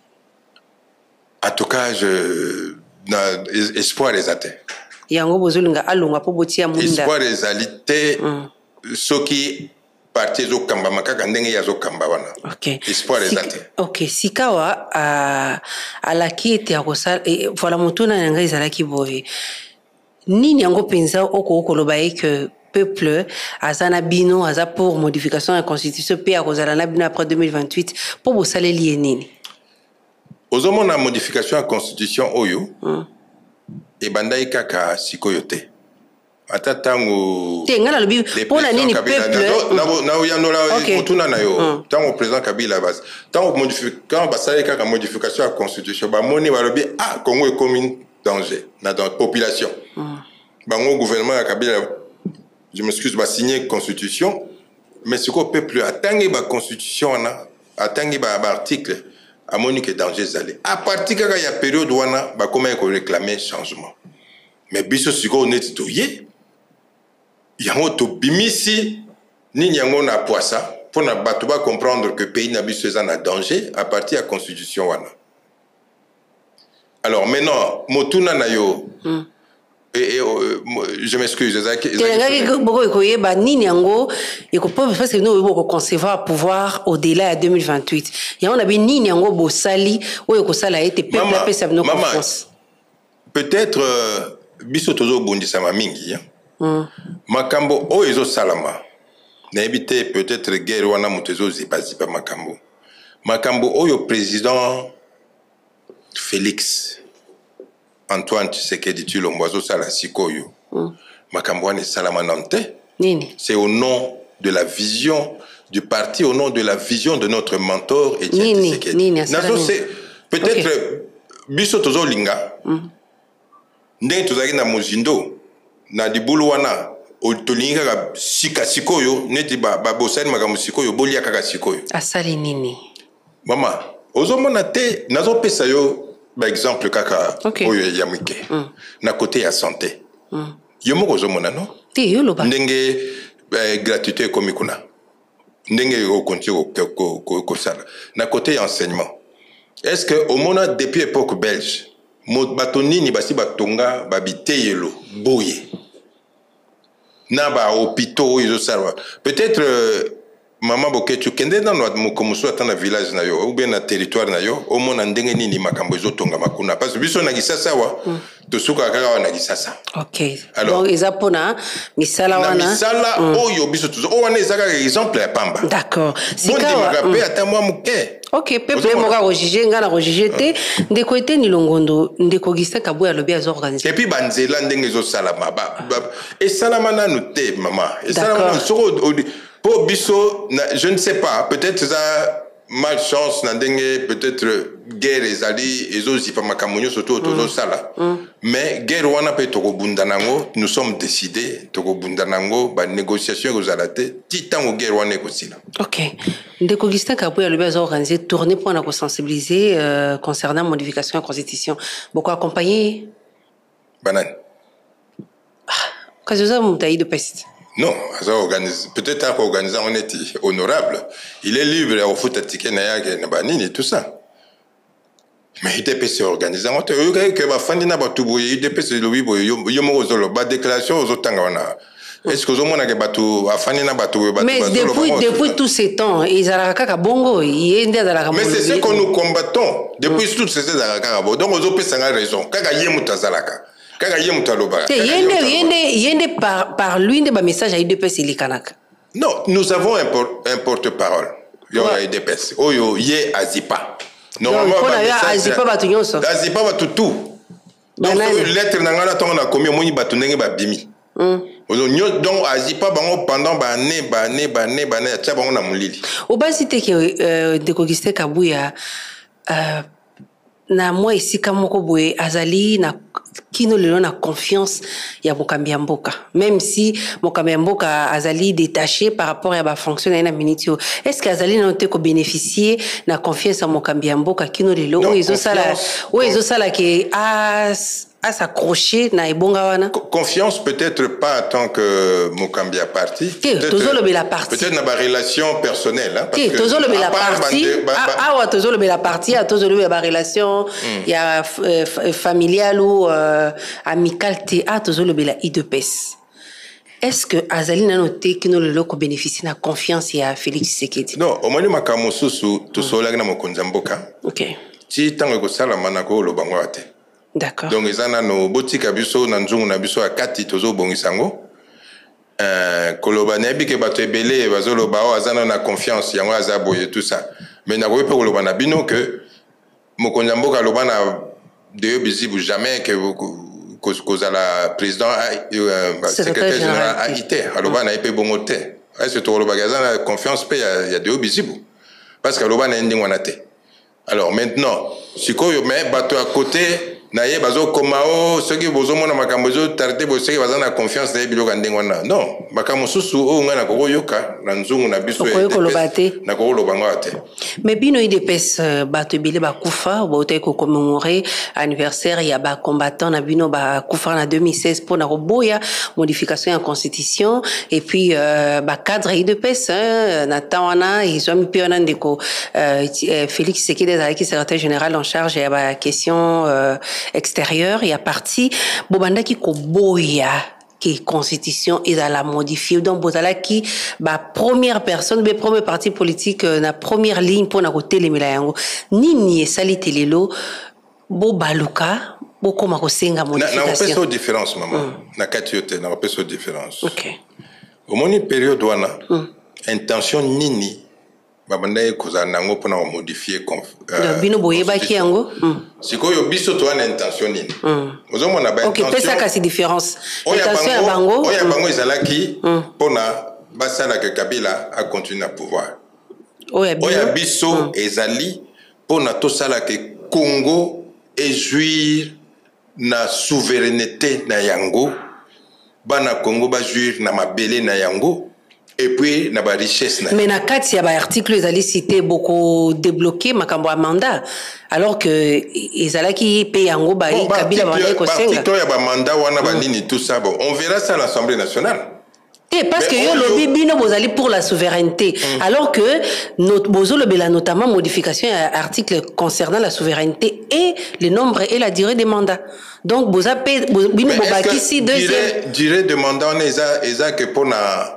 Speaker 1: En tout cas, je na espoir les atteint.
Speaker 2: Yango bozolinga alonga po botia munda.
Speaker 1: Espoir les alité ceux qui partent au kamba makaka ndenge ya zo kamba wana.
Speaker 2: OK.
Speaker 1: Espoir les atteint.
Speaker 2: OK, sikawa a ala ki ete akosala voilà motuna nanga izalaki boye. Nini yango penza oko oko lobaye que peuple azana bino aza pour modification de la constitution pe akozala na bino après deux mille vingt-huit pour bosale lienini
Speaker 1: ozomona na modification de la constitution oyo mm. e bandai kaka sikoyo te ata tango
Speaker 2: te ngala lobi pona nini peuple
Speaker 1: na na yanola motuna na yo tango président Kabila bas tango modification basale kaka modification de la constitution ba moni ba lobi ah Congo est comme danger na dans population mm. bango gouvernement ya Kabila je m'excuse, va signer la constitution, mais ce qu'on peut plus atteindre la constitution, atteindre l'article, à mon que danger zalé. À partir de la période où on a, comment on réclamer changement. Mais biso si on est toyé, yango to bimisi, ni yango na poissa, pour na batuba comprendre que le pays n'a biso en danger à partir de la constitution wana. Alors maintenant, motuna na yo. Mm. Et, et euh, je m'excuse. Parce que
Speaker 2: nous devons concevoir pouvoir au-delà de deux mille vingt-huit. Il y a un nini yango bosali ou yokosala été peuple la paix nos confiance.
Speaker 1: Peut-être biso tozo bondi sama mingi. Makambo o ezo salama. Na éviter peut-être guerre wana mutezo zipazi pa makambo. Makambo o yo président Félix Antoine Tshisekedi Tshilombo sala sikoyo. Makambouane salamanante. C'est au nom de la vision du parti, au nom de la vision de notre mentor Etienne Tshisekedi. Nazo c'est peut-être biso tozo linga. Ndenge tozaki na mozindo na dibulu wana otolinga ka sika sikoyo neti ba bosani makambo sikoyo bolia kaka sikoyo.
Speaker 2: Asali nini?
Speaker 1: Mama, ozomona te nazo pesa yo par exemple kaka oyo ya mwike na côté ya santé yo moko zomona no
Speaker 2: te yo loba
Speaker 1: ndenge gratuité comme kuna ndenge au continue ko sala na côté ya enseignement est-ce que au mona depuis époque belge mo batonini basi batonga babiteyelo boye na ba hôpitaux ils sala peut-être Maman Boketu kende na no komuso atana village na yo ou bien na territoire na yo o mona ndenge nini makambo ezotonga makuna parce que biso na gisasa wa to suka kaka wa na gisasa.
Speaker 2: OK. Alors donc ezapona misala wana
Speaker 1: na misala oyo biso tuzo o wana ezaka exemple ya pamba.
Speaker 2: D'accord.
Speaker 1: Sika wa pe ata moi muke.
Speaker 2: OK, peuple moka rojiger ngana rojiger te ndeko ete ni longondo ndeko Augustin Kabouya lobi azo organiser.
Speaker 1: Et puis banzela ndenge zo salama ba et salama na no te mama. Et salama na soko pour biso, je ne sais pas, peut-être ça malchance, peut-être guerre et ali, et aussi pas makamonio surtout autour ça là. Mais guerre wana pe toko bundanango, nous sommes décidés toko bundanango, ba négociation aux alaté, titan au guerre wana aussi là.
Speaker 2: OK. Ndeko Augustin Kabouya le besoin organiser tournée pour nous sensibiliser euh, concernant modification de la constitution. Beaucoup accompagner.
Speaker 1: Banane.
Speaker 2: Qu'est-ce que ça m'taille de peste?
Speaker 1: Non, peut-être qu'organisant on est honorable. Il est libre au foot à ticket et tout ça. Mais il est c'est organisant. Il y a fan na batubu, il est c'est le wibo, yomo ba déclaration aux autres est-ce que vous avez batu afani na batu
Speaker 2: mais depuis depuis tous ces temps, ils ont kaka bongo, il y a
Speaker 1: mais c'est ce que nous combattons depuis toutes ces années kaka bongo. Donc aux autres ça a raison. Kaka yemu tazalaka.
Speaker 2: Yende, yende, yende par, par lui, de message à I D P S, il est kanak.
Speaker 1: Non, nous avons un, por un porte-parole. Il y a I D P S. Oh, yo, yé Azipa.
Speaker 2: Normalement, Azipa va tout.
Speaker 1: Azipa va tout tout. Donc, lettre n'a pas on a commis, on a battu, on a bimi. donc azi pas bango pendant ba année ba année ba année ba année tia bango na mulili
Speaker 2: obasite ke de Augustin Kabuya na moi ici kamoko boye azali na kino lelo na confiance ya mokambi ya mboka, même si mokambi ya mboka azali détaché par rapport à ba fonctionnaire na minitio, est-ce que azali na te ko bénéficier na confiance ya mokambi ya mboka kino lelo o izo sala o izo sala ke a à s'accrocher na ebonga wana?
Speaker 1: Confiance peut-être pas en tant que mokambi a parti, peut-être na ba relation personnelle, hein,
Speaker 2: parce que tozo le la partie ah ah tozo le la partie à tozo le ba relation il y a familiale ou amicale te ah tozo le la I D P S. Est-ce que azali na noté que nous le loko bénéficie na confiance ya Félix Tshisekedi?
Speaker 1: Non, au moins makamu susu to sola na mokonza mboka.
Speaker 2: OK.
Speaker 1: Ti tango ko sala manako lo bango ate.
Speaker 2: D'accord.
Speaker 1: Donc ils en no botika biso na nzungu na biso akati tozo bongisango. Euh koloba na bi ke bato ebele bazolo ba o azana na confiance yango azaboye tout ça. Mais na ko pe koloba na bino que mokonza mboka loba na de bizibu jamais que cause à la président euh, secrétaire général a été aloba na epé bongote. Est-ce que koloba gazana confiance pe il y a de bizibu. Parce que aloba na ndingo na te. Alors maintenant, si ko yo mais bato à côté naye bazo komao ceux qui bozo mona makambo zo tarté bo ceux qui bazana confiance na biloko ndengwana non makambo susu o ngana ko yoka na nzungu na biso na ko lo bangote
Speaker 2: mais bino I D P S bato bile ba kufa bo te ko commémorer anniversaire ya ba combattant na bino ba kufa na deux mille seize pour na boya modification en constitution et puis euh, ba cadre I D P S na tawana ils ont mis piona ndeko Félix Tshisekedi qui secrétaire général en charge ya ba question euh, extérieur il y a parti bobanda ki ko boya qui constitution et à la modifier donc bozala qui ba première personne be première parti politique na première ligne pour na côté les yango nini salite lelo bo baluka bo koma ko senga modification
Speaker 1: na na pesa différence maman mm. na katiote na pesa différence
Speaker 2: OK
Speaker 1: au moni période wana mm. intention nini babanda koza nango pona modifier
Speaker 2: euh bino boyeba ki yango
Speaker 1: sikoyo biso to ana intention nini ozo mona ba
Speaker 2: intention OK pesa ka si différence intention ya bango
Speaker 1: oya bango ezalaki pona basala que Kabila a continué à pouvoir
Speaker 2: oya
Speaker 1: biso ezali pona to sala que Congo et jouir na souveraineté na yango bana Congo ba jouir na mabele na yango et puis na ba richesse na
Speaker 2: mais na kati ya ba article ezali cité beaucoup débloqué makambo mandat alors que ezalaki pe yango ba
Speaker 1: bon,
Speaker 2: Kabila ba ko senga
Speaker 1: article ya ba mandat wana ba nini tout ça bon on verra ça à l'Assemblée nationale.
Speaker 2: Et parce mais que yo lobby bino bozali pour la souveraineté mm. alors que notre bozo lobela notamment modification à article concernant la souveraineté et le nombre et la durée des mandats donc boza pe bino bobaki si deuxième
Speaker 1: durée de mandat on eza eza que pour na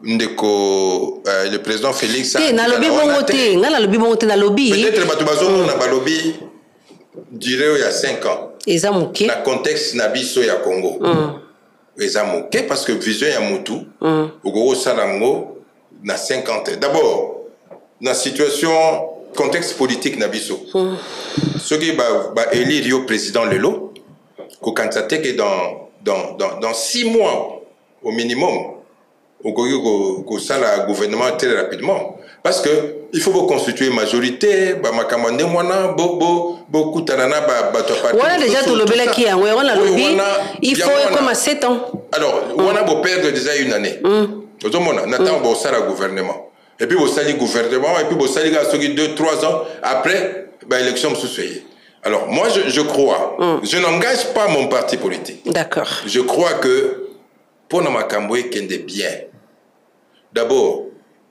Speaker 1: ndeko euh, le président Félix
Speaker 2: a na lobby bongo te ngala lobby bongo te na lobby
Speaker 1: peut-être bato bazo na ba lobby durée il y a cinq ans
Speaker 2: eza moké
Speaker 1: na contexte na biso ya Congo mm. eza moké parce que vision ya mutu mm. ogoro salango na cinquante d'abord na situation contexte politique na biso mm. ce qui ba ba élire yo président lelo ko candidater que dans dans dans dans six mois au minimum au go sala gouvernement très rapidement parce que il faut constituer majorité ba makamande mwana bo bo beaucoup tanana ba ba to parti
Speaker 2: voilà déjà tout le bela qui a on a lobby il faut comme sept ans
Speaker 1: alors on a beau perdre déjà une année tout le monde n'attend bo sala gouvernement et puis bo sali gouvernement et puis bo sali ga soki deux trois ans après ba élection sous alors moi je je crois mm. je n'engage pas mon parti politique
Speaker 2: d'accord
Speaker 1: je crois que pour na makambo ekende bien. D'abord,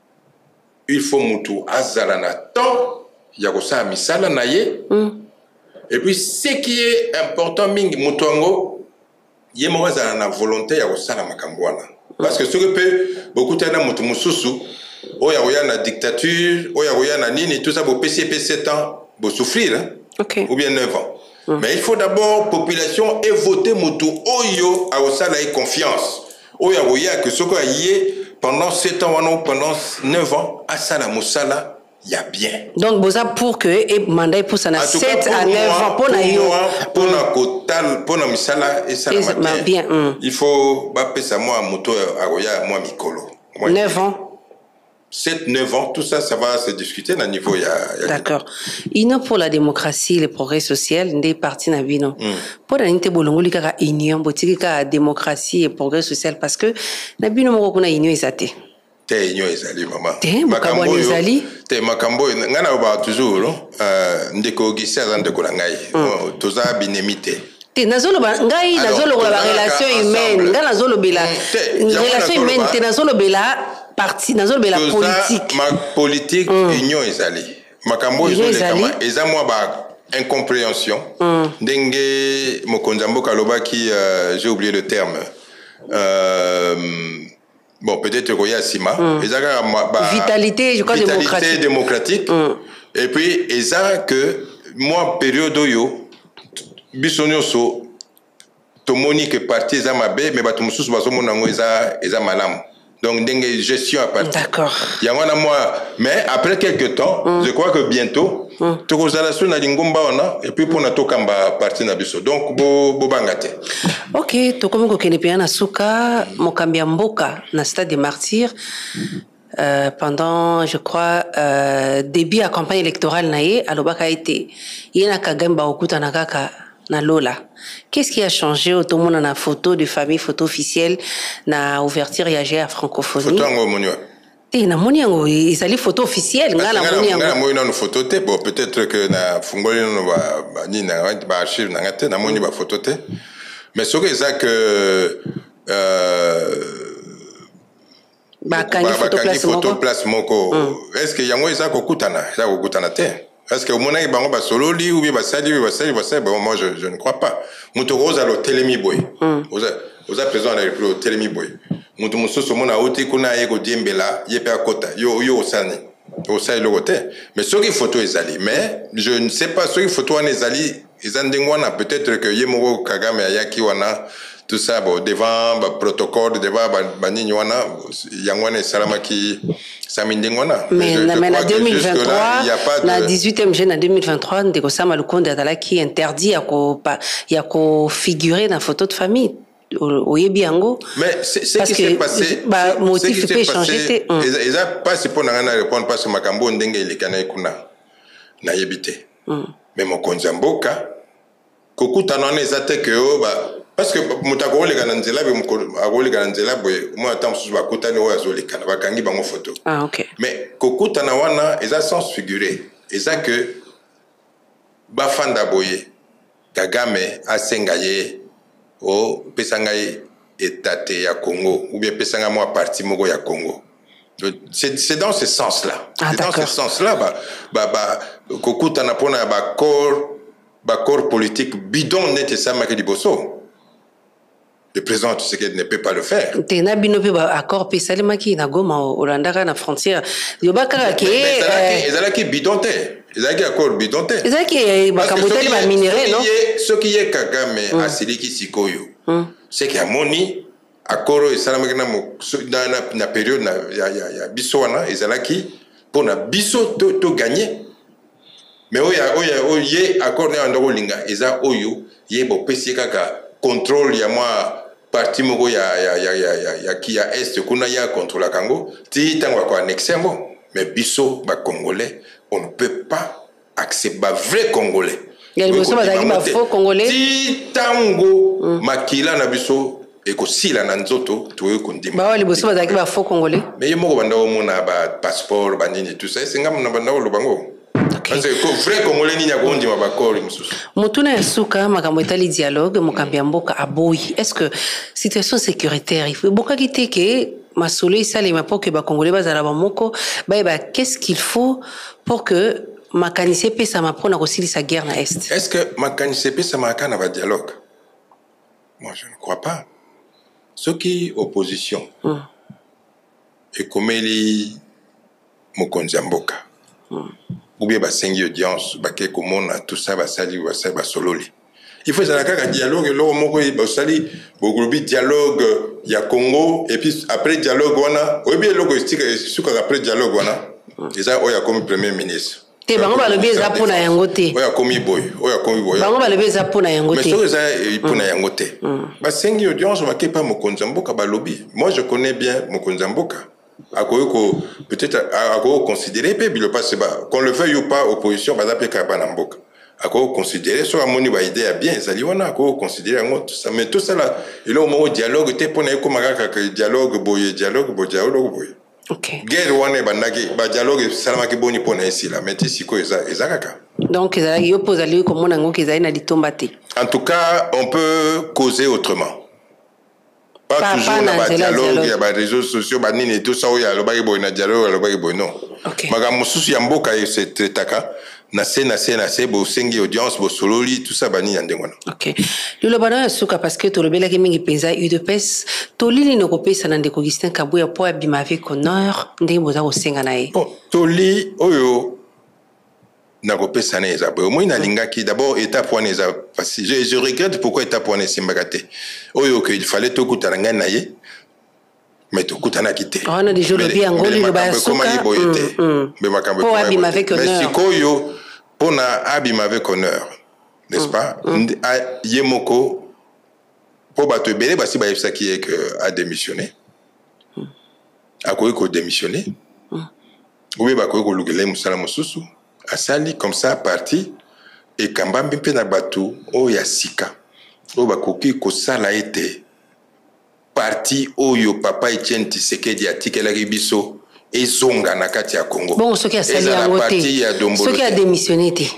Speaker 1: il faut mutu azala na temps ya kosa misala na ye. Mm. Et puis ce qui est important mingi mutuango ye mo azala na volonté ya kosala makambo wana. Parce que ce que peut beaucoup tena mutu mususu oya oya na dictature, oya oya na nini tout ça bo P C P sept ans, bo souffrir hein?
Speaker 2: Okay.
Speaker 1: Ou bien neuf ans. Mm. Mais il faut d'abord population et voter mutu oyo a osala y confiance. Oya oya que ce que yé pendant sept ans ou pendant neuf ans à sala musala il y a bien.
Speaker 2: Donc, vous avez pour que et mandat pour ça, sept à neuf ans, pour
Speaker 1: moi, pour na kotal, pour na misala et ça
Speaker 2: va bien.
Speaker 1: Il faut baper ça moi moto agoya moi mikolo.
Speaker 2: neuf ans.
Speaker 1: sept neuf ans, tout ça, ça va se discuter à niveau.
Speaker 2: D'accord. Il pour la démocratie, le progrès social, des partis nabino. Pour l'unité bolongoli kaka union, botiki ka démocratie et progrès social parce que nabino moko kuna union ezate.
Speaker 1: Te union ezali maman.
Speaker 2: Te makambo ezali.
Speaker 1: Te makambo ngana ba toujours euh ndeko gisa zande ko ngai. Toza binemité.
Speaker 2: Te nazolo ba ngai nazolo la relation humaine, ngana nazolo bela relation humaine te nazolo bela parti nazolo bela politique.
Speaker 1: Ma politique union ezali. Makambo ezali eza moi ba incompréhension. Ndenge mokonzambo kaloba qui j'ai oublié le terme. Euh Bon, peut-être qu'il y a Sima. Mm. Bah,
Speaker 2: vitalité, je crois,
Speaker 1: vitalité
Speaker 2: démocratique.
Speaker 1: démocratique. Mm. Et puis, et ça que moi, période où bisonyo so tomoni que parti za mabe, mais bato mususu baso monango eza eza malam. Donc, dengue gestion à partir.
Speaker 2: D'accord.
Speaker 1: Il y a moi, mais après quelques temps, mm. je crois que bientôt, tu as sur la lingomba et puis pour notre kamba parti na biso. Donc, bo bo bangate.
Speaker 2: Ok, to comme ko kenepia na suka mokambia mboka na stade des martyrs euh, pendant je crois euh, début à campagne électorale naé alobaka été yena kagamba okuta na kaka na lola. Qu'est-ce qui a changé au tout monde na photo de famille photo officielle na ouverture réagir à francophonie?
Speaker 1: Photo ngo monyo.
Speaker 2: Te na moni yango ezali photo officielle ngala moni yango.
Speaker 1: Ngala moni na photo te bon peut-être que na fungoli no ba ni na ba archive na ngate na moni ba photo te. Mais ce que c'est que euh
Speaker 2: ba kangi photo place moko
Speaker 1: place moko est-ce que yango eza ko kutana eza ko kutana te est-ce que au mona bango ba sololi ou bien ba sali ba sali ba sali bon moi je je ne crois pas muto roza lo telemi boy oza oza président de la République telemi boy muto musoso mona oti kuna yeko diembela yepe akota yo yo osani osali lo côté mais ce qui photo ezali mais je ne sais pas ce qui photo en ezali ezandengwana peut-être que yemoko Kagame ayaki wana tout ça bon devant ba protocole devant ba nini wana yangwana salama ki samindengwana
Speaker 2: mais mais en deux mille vingt-trois la dix-huitième jeune en deux mille vingt-trois ndeko sama lukonde atala qui interdit ya ko ya ko figurer dans photo de famille oyebi yango
Speaker 1: mais c'est ce qui s'est passé
Speaker 2: ba motif peut changer
Speaker 1: et ça pas c'est pour ngana répondre parce que makambo ndenge ilikana ikuna na yebite mais mokonza mboka kokuta none ezate ke ba parce que mutako le kananzela be mko le kananzela boy moi tant sous ba kutani wa zo le kana bakangi bango photo
Speaker 2: ah OK
Speaker 1: mais kokuta na wana eza sens figuré eza que ba fanda boye Kagame asengaye o pesangaye etate ya Congo ou bien pesanga moi parti moko ya Congo. C'est dans ce sens-là.
Speaker 2: Ah,
Speaker 1: c'est dans ce sens-là. Bah, bah, bah, kokuta na pona ba corps, ba corps politique bidon n'était ça ma liboso. Le président, tu sais qu'il ne peut pas le faire.
Speaker 2: Tena bino pe ba accord pe salima ki na goma Olanda na frontière. Yo ba kaka ke
Speaker 1: ezala ki bidon te. Ezala ki accord bidon te.
Speaker 2: Ezala ki ba kamoteli ba minerai non.
Speaker 1: Ce qui est Kagame asiliki sikoyo. C'est qu'il y a moni akoro esalama na na na période na ya ya ya biso wana ezalaki pour na biso to to gagner mais oya oya oye accord na ndoko linga eza oyo ye bo pesi kaka contrôle ya moi parti moko ya ya ya ya ya ki ya est kuna ya contrôle kango ti tangwa ko annexer mo mais biso ba congolais on ne peut pas accepter ba vrai congolais
Speaker 2: il y a biso ba ba faux congolais
Speaker 1: ti tango makila na biso et que si la nanzoto tu es condamné
Speaker 2: bah ouais les bosses bazaki ba faux congolais
Speaker 1: mais yemo banda o mona ba passeport banini tout ça c'est ngam na banda o lubango parce que vrai congolais ni nyako ndima ba kori mususu
Speaker 2: mutuna yasuka makambo etali dialogue mokambia mboka aboyi est-ce que situation sécuritaire il faut boka kiteke masolo isale mapo que ba congolais bazala ba moko ba ba qu'est-ce qu'il faut pour que makanise pesa mapona kosilisa guerre na est
Speaker 1: est-ce que makanise pesa makana ba dialogue moi je ne crois pas. Ce qui opposition mm. et comme il mokonza mboka mm. ou bien ba sengi audience ba ke komona tout ça ba sali ba sali ba sololi il faut ça ka dialogue lo moko ba sali bo groupe dialogue ya Congo et puis après dialogue wana ou bien logo stika suka après dialogue wana eza oyo comme premier ministre
Speaker 2: te bango balobi eza mpona yango te
Speaker 1: oyo akomi boye oyo akomi boye
Speaker 2: bango balobi eza mpona yango te
Speaker 1: mais soki eza mpona yango te basengi audience bake pa mokonzi ya mboka balobi. Moi je connais bien mokonzi ya mboka akoki ko peut-être akoki considérer pe bilo pas qu'on le veuille ou pas opposition baza pe kaka na mboka akoki considérer so amoni ba idée ya bien ezali wana akoki considérer yango tout ça mais tout ça là il au mot dialogue te mpona ekoma kaka dialogue boye dialogue boye dialogue boye.
Speaker 2: Ok.
Speaker 1: Guerre wana bandaki ba dialogue salamaki boni pona ici là mais siko eza eza kaka.
Speaker 2: Donc ezali yo pose ali komona ngo kezali na litomba te.
Speaker 1: En tout cas, on peut causer autrement. Pas, pas toujours dans le dialogue, il y a des réseaux sociaux, bah nini tout ça où il y a le bagage boy na dialogue, le bagage boy non.
Speaker 2: Ok.
Speaker 1: Maga mususu ya mboka c'est taka. Na se na se na se bo sengi audience bo sololi tout ça bani yande wana.
Speaker 2: Ok. Lilo bana ya suka parce que to le bela mingi penza U D P S to lili no kopesa na ndeko Augustin Kabuya po abima avec honneur ndenge boza ko senga na ye.
Speaker 1: Bon, to li oyo na kopesa na eza boyo moi na lingaki d'abord étape wana eza parce je, je regrette pourquoi étape wana simbaka te oyo que il fallait to kutana nga na ye mais to kutana kite
Speaker 2: on a déjà le bien ngoli le ba suka
Speaker 1: mais makambo
Speaker 2: po abima avec honneur
Speaker 1: mais sikoyo pona abima avec honneur n'est-ce pas yemoko po bato ebele basi bayebisaki ye que a démissionné akoki ko démissionner ou bien bakoki kolukela mosala mosusu asali comme ça parti et kambambi mpe na bato oyo ya sika oyo bakoki kosala ete parti oyo papa Etienne Tshisekedi atikelaki biso ezonga na kati ya Congo.
Speaker 2: Bon soki asali yango te soki a démissionné te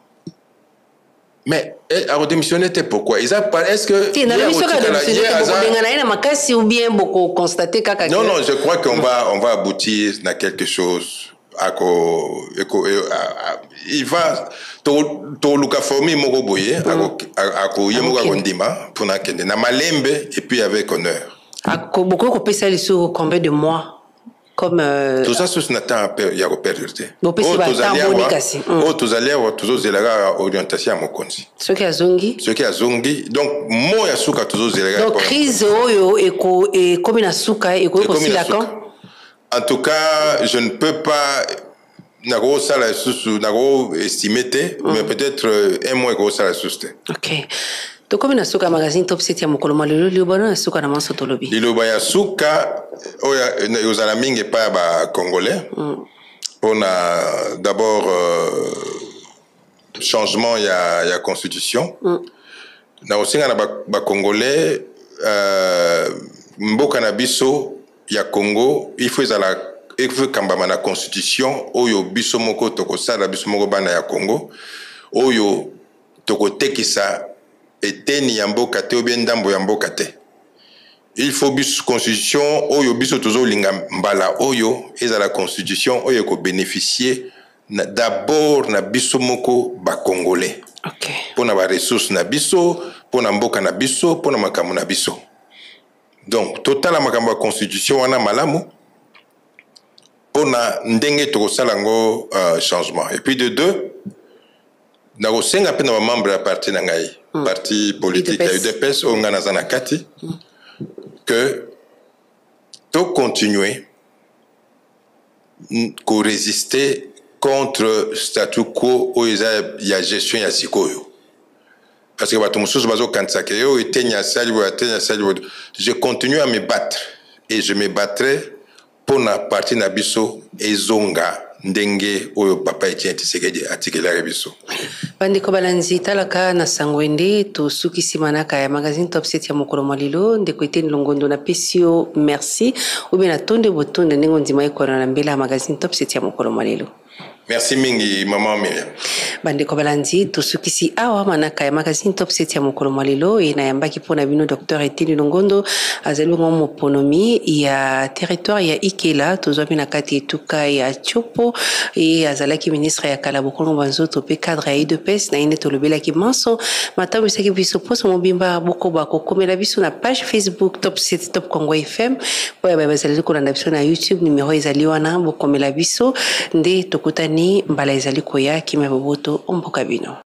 Speaker 1: mais a démissionné te pourquoi est-ce que
Speaker 2: ti na biso ka démissionné te beaucoup benga na ina makasi ou bien beaucoup constater kaka
Speaker 1: non non je crois qu'on va on va aboutir na quelque chose. Ako, eko, il va to luka formi moko boye ako ako yemo ka kondima pona kende na malembe et puis avec honneur
Speaker 2: ako beaucoup ko pesa liso combien de mois comme euh...
Speaker 1: tout ça ce n'attend il y a perdre te
Speaker 2: o
Speaker 1: tous allez avoir tous aux élaga orientation mokonzi
Speaker 2: ce qui a zongi
Speaker 1: ce qui a zongi donc mo ya suka tous aux élaga
Speaker 2: donc crise oyo eko e comme na suka eko ko sila quand.
Speaker 1: En tout cas, je ne peux pas nago sala susu nago estimer mais peut-être un mois ko sala susu.
Speaker 2: OK. To comme na suka magazine top sept ya mokolo malelo libana na suka na manso tolobi.
Speaker 1: Liloba ya suka oya yozala mingi pa ba congolais. On a d'abord euh, changement ya ya constitution. Na osinga na ba, ba congolais euh mboka na biso ya Congo il faut ezala il faut kambama na constitution oyo biso moko tokosala biso moko bana ya Congo oyo tokotekisa eteni ya mboka te obien ndambo ya mboka te il faut biso constitution oyo biso tozolinga mbala oyo ezala constitution oyo ko bénéficier d'abord na biso moko ba congolais.
Speaker 2: OK.
Speaker 1: Pona ba ressources na biso pona mboka na biso pona makamu na biso. Donc, total la constitution wana malamu pona ndenge tokosala ngo uh, changement. Et puis de deux, na kosenga pe na membre ya parti na ngai, mm. parti politique ya U D P S o ngana zana kati mm. que to continuer ko résister contre statu quo o ya gestion ya sikoyo. Parce que je continue à me battre et je me battrai pour la partie nabiso et zonga ndenge oyo papa Etienne Tshisekedi atikela biso.
Speaker 2: Bandeko balanzi talaka na sangwende to suki simanaka ya magazine top sept ya mokolo malilo ndeko Etienne Longondo na pesio merci ou bien atonde botonde ndenge ndima ikona na mbela magazine top sept ya mokolo malilo.
Speaker 1: Merci mingi maman Miriam.
Speaker 2: Bandeko balanzi to sukisi awa manaka ya magazine top sept ya mokolo malilo ina yambaki pona bino docteur Etienne Longondo azali ngomo ponomi ya territoire ya Ikela tozwa na kati etuka ya Chopo et azalaki ministre ya kala bokongo banzoto pe cadre ya U D P S na ine tolobelaki manso matamu saki biso poso mobimba boko bako komela biso na page Facebook top sept top Congo F M po ya bazali ko na biso na YouTube numéro ezali wana bokomela biso nde tokutani mbala ezali koya kima boboto omboka bino.